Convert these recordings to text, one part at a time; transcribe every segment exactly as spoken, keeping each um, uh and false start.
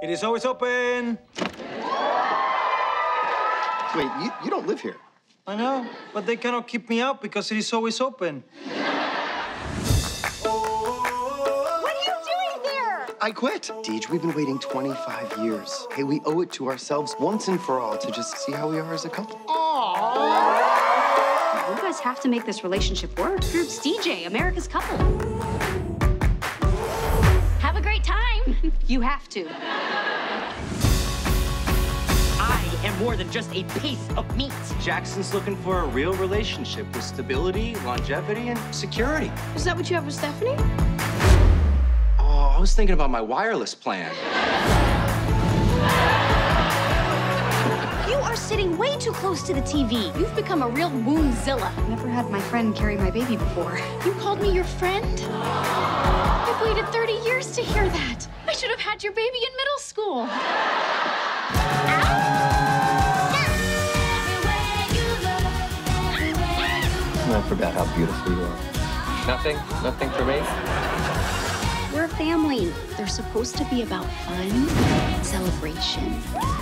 It is always open. Wait, you, you don't live here. I know, but they cannot keep me out because it is always open. What are you doing there? I quit. Deej, we've been waiting twenty-five years. Hey, we owe it to ourselves once and for all to just see how we are as a couple. You guys have to make this relationship work. Group's D J, America's couple. Have a great time. You have to. I am more than just a piece of meat. Jackson's looking for a real relationship with stability, longevity, and security. Is that what you have with Stephanie? Oh, I was thinking about my wireless plan. You are sitting way too close to the T V. You've become a real wombzilla. Never had my friend carry my baby before. You called me your friend? I've waited thirty years to hear that. I should have had your baby in middle school. I forgot how beautiful you are. Nothing? Nothing for me? We're a family. They're supposed to be about fun, celebration.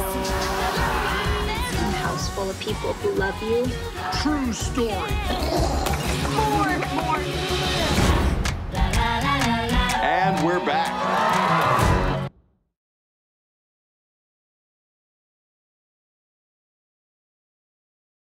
A house full of people who love you. True story. More, more.